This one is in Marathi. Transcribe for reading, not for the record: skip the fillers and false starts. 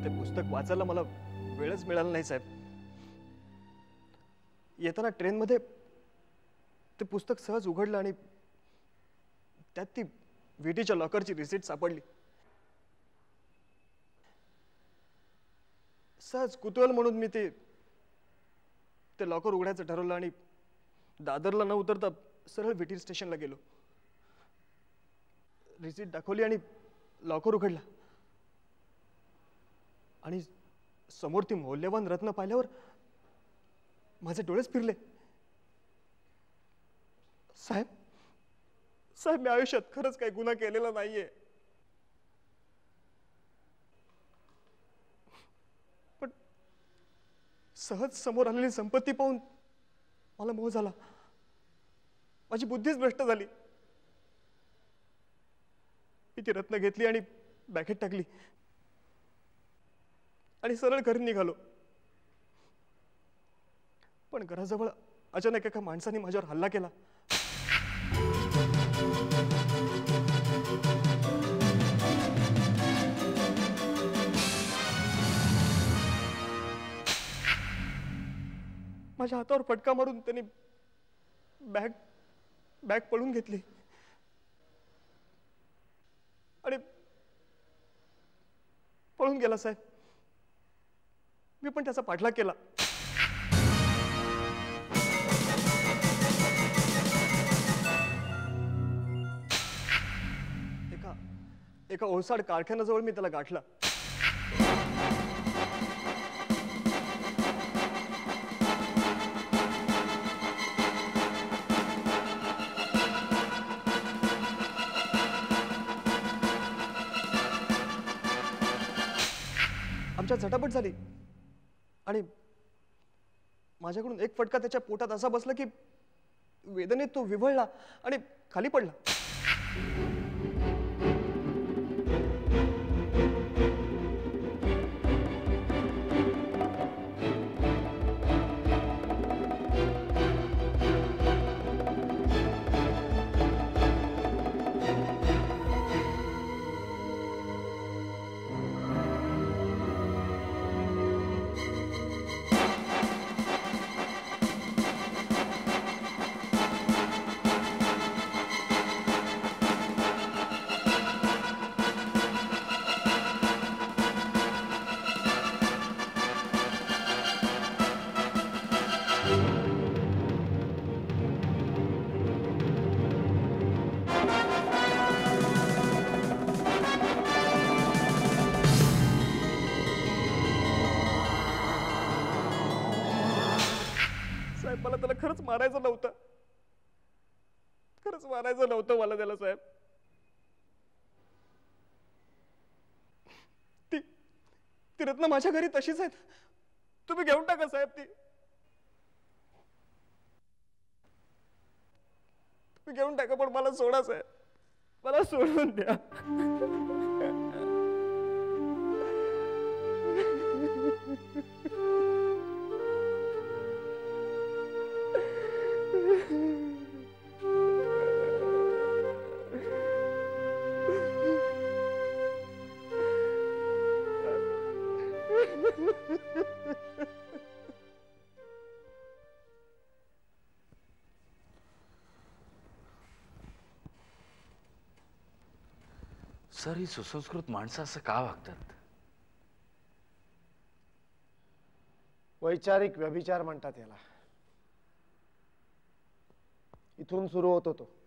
ते पुस्तक वाचायला मला वेळच मिळाला नाही साहेब. येताना ट्रेनमध्ये ते पुस्तक सहज उघडलं आणि त्यात ती विटीच्या लॉकरची रिसीट सापडली. सहज कुतूहल म्हणून मी ते लॉकर उघडायचं ठरवलं आणि दादरला न उतरता सरळ विटी स्टेशनला गेलो. रिसीट दाखवली आणि लॉकर उघडला आणि समोर ती मौल्यवान रत्न पाहिल्यावर माझे डोळेच फिरले. साहेब साहेब मी आयुष्यात खरंच काही गुन्हा केलेला नाहीये, पण सहज समोर आलेली संपत्ती पाहून मला मोह झाला. माझी बुद्धीच भ्रष्ट झाली. मी ती रत्न घेतली आणि बॅगेत टाकली आणि सरळ घरी निघालो. पण घराजवळ अचानक एका माणसाने माझ्यावर हल्ला केला. माझ्या हातावर फटका मारून त्यांनी बॅग पळून घेतली आणि पळून गेला. साहेब मी पण त्याचा पाठलाग केला. एका ओसाड कारखान्याजवळ मी त्याला गाठला. आमच्या झटापट झाली आणि माझ्याकडून एक फटका त्याच्या पोटात असा बसला की वेदनेत तो विव्हळला आणि खाली पडला. मला त्याला खरंच मारायचं नव्हतं. खरंच मारायचं नव्हतं मला त्याला साहेब. ती रत्न माझ्या घरी तशीच आहेत. तुम्ही घेऊन टाका साहेब. तुम्ही घेऊन टाका पण मला सोडा साहेब. मला सोडून द्या. सर ही सुसंस्कृत माणसं असं का वागतात? वैचारिक व्यभिचार म्हणतात याला. इथून सुरू होतो तो.